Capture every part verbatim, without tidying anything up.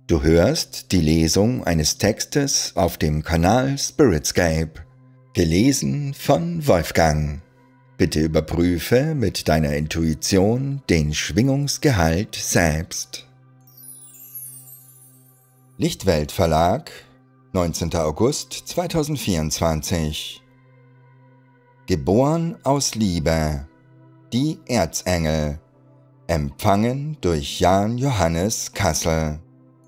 Du hörst die Lesung eines Textes auf dem Kanal Spiritscape, gelesen von Wolfgang. Bitte überprüfe mit deiner Intuition den Schwingungsgehalt selbst. Lichtwelt Verlag, neunzehnter August zweitausendvierundzwanzig. Geboren aus Liebe, die Erzengel, empfangen durch Jan Johannes Kassel.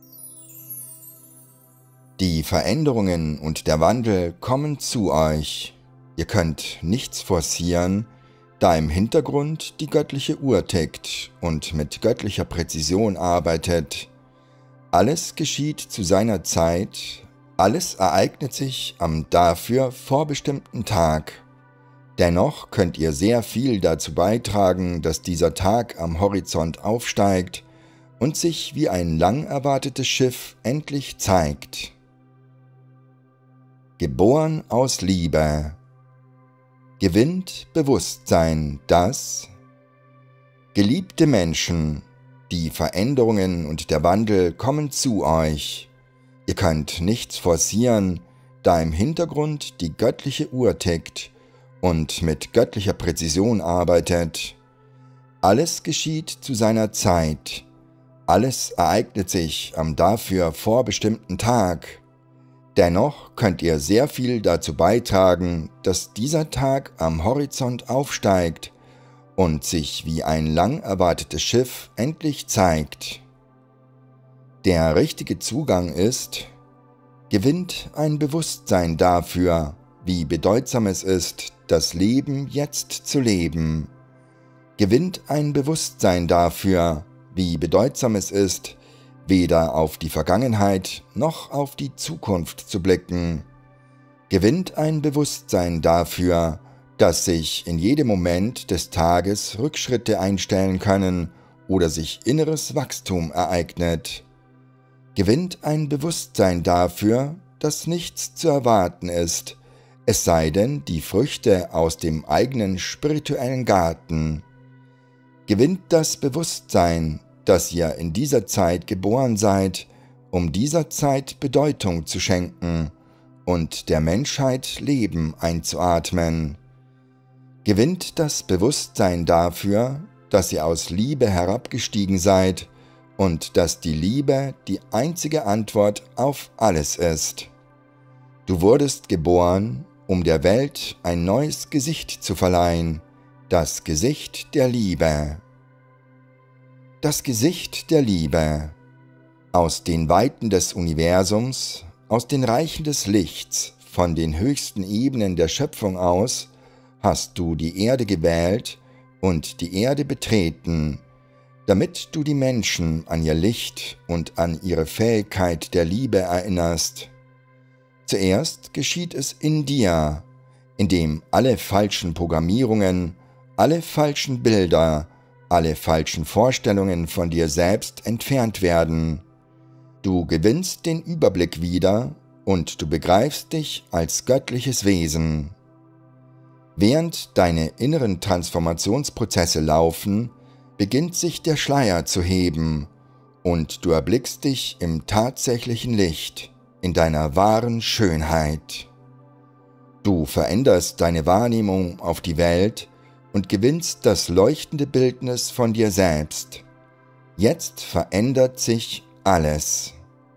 Die Veränderungen und der Wandel kommen zu euch. Ihr könnt nichts forcieren, da im Hintergrund die göttliche Uhr tickt und mit göttlicher Präzision arbeitet. Alles geschieht zu seiner Zeit, alles ereignet sich am dafür vorbestimmten Tag. Dennoch könnt ihr sehr viel dazu beitragen, dass dieser Tag am Horizont aufsteigt und sich wie ein lang erwartetes Schiff endlich zeigt. Geboren aus Liebe, gewinnt Bewusstsein, dass geliebte Menschen, die Veränderungen und der Wandel kommen zu euch. Ihr könnt nichts forcieren, da im Hintergrund die göttliche Uhr tickt und mit göttlicher Präzision arbeitet. Alles geschieht zu seiner Zeit, alles ereignet sich am dafür vorbestimmten Tag. Dennoch könnt ihr sehr viel dazu beitragen, dass dieser Tag am Horizont aufsteigt und sich wie ein lang erwartetes Schiff endlich zeigt. Der richtige Zugang ist, gewinnt ein Bewusstsein dafür, wie bedeutsam es ist, das Leben jetzt zu leben. Gewinnt ein Bewusstsein dafür, wie bedeutsam es ist, weder auf die Vergangenheit noch auf die Zukunft zu blicken. Gewinnt ein Bewusstsein dafür, dass sich in jedem Moment des Tages Rückschritte einstellen können oder sich inneres Wachstum ereignet. Gewinnt ein Bewusstsein dafür, dass nichts zu erwarten ist, es sei denn die Früchte aus dem eigenen spirituellen Garten. Gewinnt das Bewusstsein, dass ihr in dieser Zeit geboren seid, um dieser Zeit Bedeutung zu schenken und der Menschheit Leben einzuatmen. Gewinnt das Bewusstsein dafür, dass ihr aus Liebe herabgestiegen seid und dass die Liebe die einzige Antwort auf alles ist. Du wurdest geboren, um der Welt ein neues Gesicht zu verleihen, das Gesicht der Liebe. Das Gesicht der Liebe. Aus den Weiten des Universums, aus den Reichen des Lichts, von den höchsten Ebenen der Schöpfung aus, hast du die Erde gewählt und die Erde betreten, damit du die Menschen an ihr Licht und an ihre Fähigkeit der Liebe erinnerst. Zuerst geschieht es in dir, indem alle falschen Programmierungen, alle falschen Bilder, alle falschen Vorstellungen von dir selbst entfernt werden. Du gewinnst den Überblick wieder und du begreifst dich als göttliches Wesen. Während deine inneren Transformationsprozesse laufen, beginnt sich der Schleier zu heben und du erblickst dich im tatsächlichen Licht, in deiner wahren Schönheit. Du veränderst deine Wahrnehmung auf die Welt und gewinnst das leuchtende Bildnis von dir selbst. Jetzt verändert sich alles.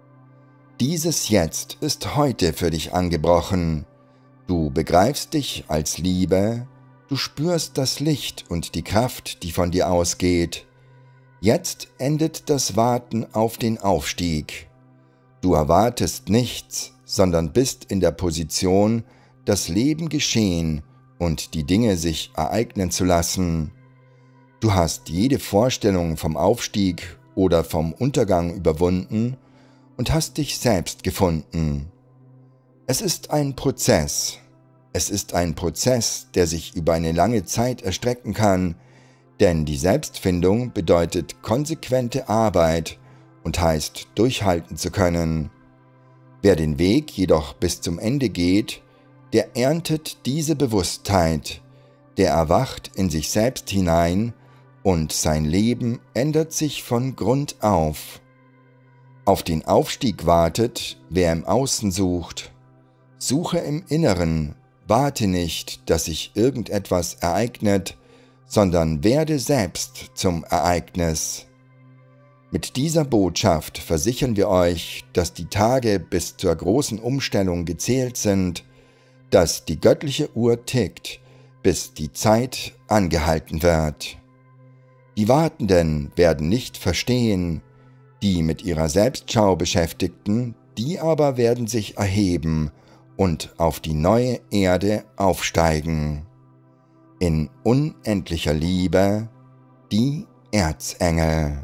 Dieses Jetzt ist heute für dich angebrochen. Du begreifst dich als Liebe, du spürst das Licht und die Kraft, die von dir ausgeht. Jetzt endet das Warten auf den Aufstieg. Du erwartest nichts, sondern bist in der Position, das Leben geschehen und die Dinge sich ereignen zu lassen. Du hast jede Vorstellung vom Aufstieg oder vom Untergang überwunden und hast dich selbst gefunden. Es ist ein Prozess. Es ist ein Prozess, der sich über eine lange Zeit erstrecken kann, denn die Selbstfindung bedeutet konsequente Arbeit und heißt, durchhalten zu können. Wer den Weg jedoch bis zum Ende geht, der erntet diese Bewusstheit, der erwacht in sich selbst hinein und sein Leben ändert sich von Grund auf. Auf den Aufstieg wartet, wer im Außen sucht. Suche im Inneren, warte nicht, dass sich irgendetwas ereignet, sondern werde selbst zum Ereignis. Mit dieser Botschaft versichern wir euch, dass die Tage bis zur großen Umstellung gezählt sind, dass die göttliche Uhr tickt, bis die Zeit angehalten wird. Die Wartenden werden nicht verstehen, die mit ihrer Selbstschau Beschäftigten, die aber werden sich erheben und auf die neue Erde aufsteigen. In unendlicher Liebe, die Erzengel.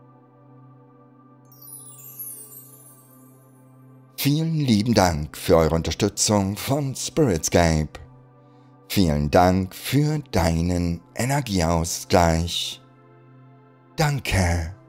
Vielen lieben Dank für eure Unterstützung von Spiritscape. Vielen Dank für deinen Energieausgleich. Danke.